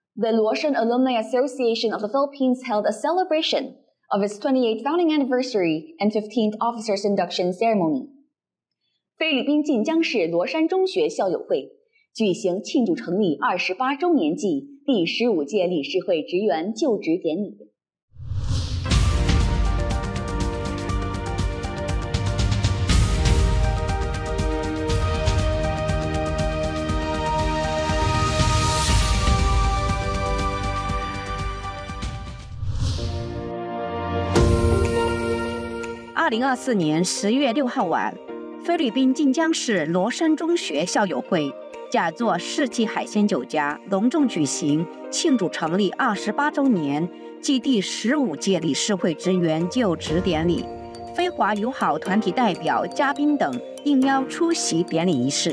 The Luoshan Alumni Association of the Philippines held a celebration of its 28th founding anniversary and 15th officers induction ceremony. 菲律宾晋江市罗山中学校友会举行庆祝成立28周年暨第15届理事会职员就职典礼。 2024年10月6号晚，菲律宾晋江市罗山中学校友会假作世纪海鲜酒家隆重举行庆祝成立28周年暨第15届理事会职员就职典礼，非华友好团体代表、嘉宾等应邀出席典礼仪式。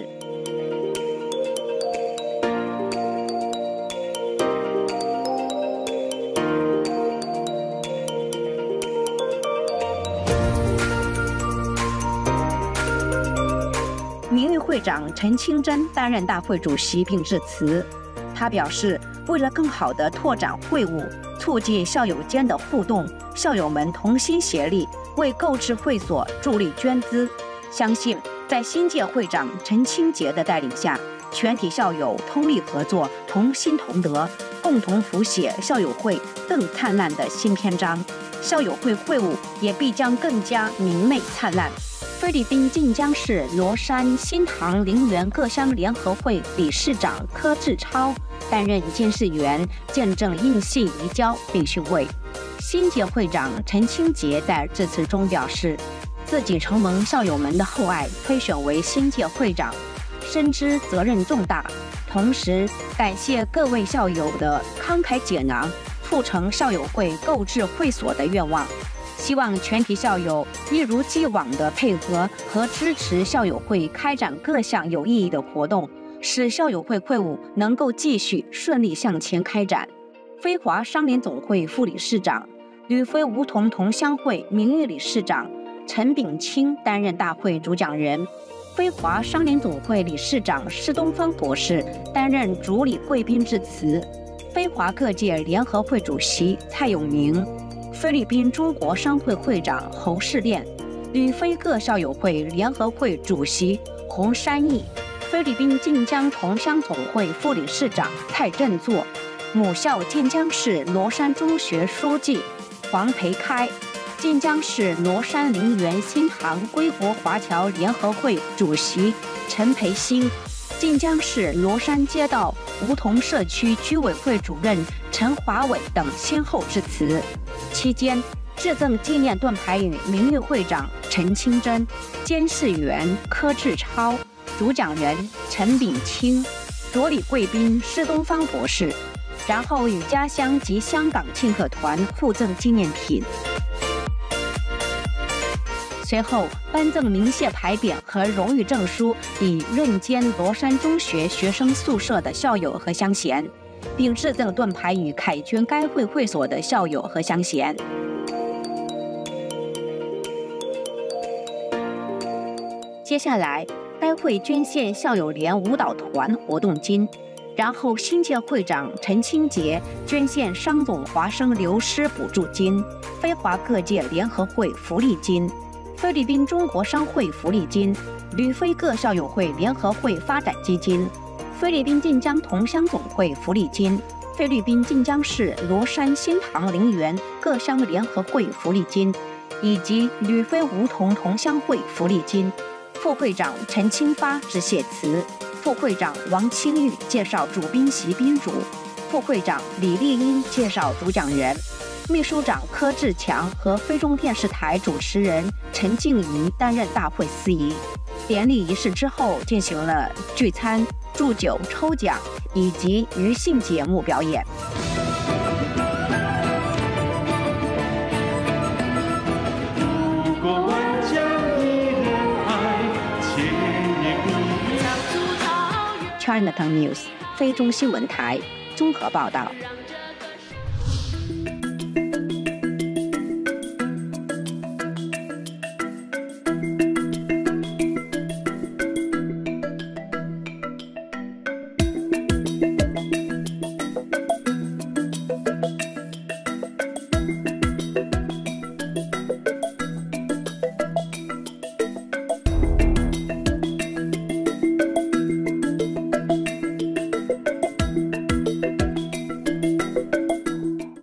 名誉会长陈清真担任大会主席并致辞。他表示，为了更好地拓展会务，促进校友间的互动，校友们同心协力，为购置会所助力捐资。相信在新届会长陈清杰的带领下，全体校友通力合作，同心同德，共同谱写校友会更灿烂的新篇章。校友会会务也必将更加明媚灿烂。菲律宾晋江市罗山新塘陵园各乡联合会理事长柯志超担任监事员，见证印信移交并训位。新届会长陈清杰在致辞中表示，自己承蒙校友们的厚爱，推选为新届会长，深知责任重大，同时感谢各位校友的慷慨解囊，促成校友会购置会所的愿望。希望全体校友一如既往的配合和支持校友会开展各项有意义的活动，使校友会会务能够继续顺利向前开展。非华商联总会副理事长、旅非梧桐同乡会名誉理事长陈炳清担任大会主讲人，非华商联总会理事长施东方博士担任主礼贵宾致辞，非华各界联合会主席蔡永明，菲律宾中国商会会长侯世炼，旅非各校友会联合会主席洪山义，菲律宾晋江同乡总会副理事长蔡振作，母校晋江市罗山中学书记黄培开，晋江市罗山陵园新塘归国华侨联合会主席陈培兴，晋江市罗山街道梧桐社区居委会主任陈华伟等先后致辞。期间，致赠纪念盾牌与名誉会长陈清真、监事员柯志超、主讲人陈炳清、着礼贵宾施东方博士，然后与家乡及香港庆贺团互赠纪念品。随后颁赠鸣谢牌匾和荣誉证书给任监罗山中学学生宿舍的校友和乡贤，并致赠盾牌与凯捐该会会所的校友和乡贤。接下来，该会捐献校友联舞蹈团活动金，然后新届会长陈清杰捐献商总华生流失补助金、非华各界联合会福利金、菲律宾中国商会福利金、旅非各校友会联合会发展基金、菲律宾晋江同乡总会福利金、菲律宾晋江市罗山新塘陵园各乡联合会福利金，以及旅非梧桐同乡会福利金。副会长陈清发致谢词，副会长王清玉介绍主宾席宾主，副会长李丽英介绍主讲人，秘书长柯志强和非中电视台主持人陈静怡担任大会司仪。典礼仪式之后进行了聚餐、祝酒、抽奖以及娱性节目表演。Chinatown News 非中新闻台综合报道。